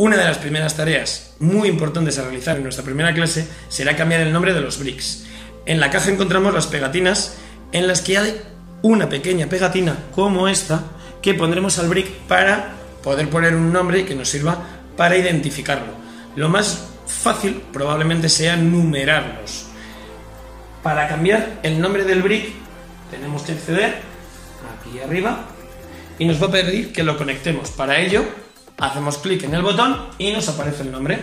Una de las primeras tareas muy importantes a realizar en nuestra primera clase será cambiar el nombre de los bricks. En la caja encontramos las pegatinas en las que hay una pequeña pegatina como esta que pondremos al brick para poder poner un nombre que nos sirva para identificarlo. Lo más fácil probablemente sea numerarlos. Para cambiar el nombre del brick tenemos que acceder aquí arriba y nos va a pedir que lo conectemos. Para ello hacemos clic en el botón y nos aparece el nombre.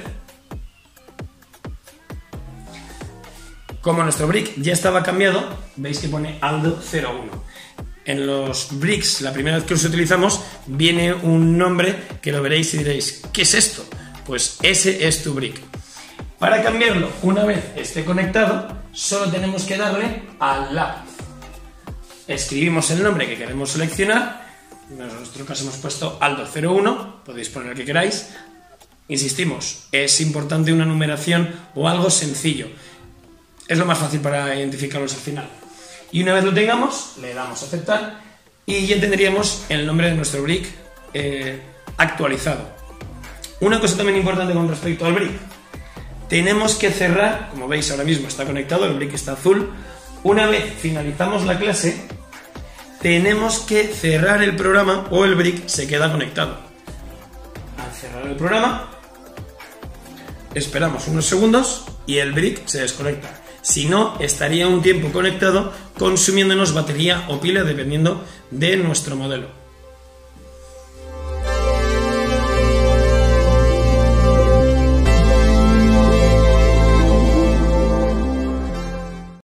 Como nuestro brick ya estaba cambiado, veis que pone Aldo 01. En los bricks, la primera vez que los utilizamos, viene un nombre que lo veréis y diréis, ¿qué es esto? Pues ese es tu brick. Para cambiarlo, una vez esté conectado, solo tenemos que darle al lápiz. Escribimos el nombre que queremos seleccionar. En nuestro caso hemos puesto Aldo 01, podéis poner el que queráis. Insistimos, es importante una numeración o algo sencillo. Es lo más fácil para identificarlos al final. Y una vez lo tengamos, le damos a aceptar y ya tendríamos el nombre de nuestro brick actualizado. Una cosa también importante con respecto al brick. Tenemos que cerrar, como veis ahora mismo está conectado, el brick está azul. Una vez finalizamos la clase, tenemos que cerrar el programa o el brick se queda conectado. Al cerrar el programa, esperamos unos segundos y el brick se desconecta. Si no, estaría un tiempo conectado consumiéndonos batería o pila dependiendo de nuestro modelo.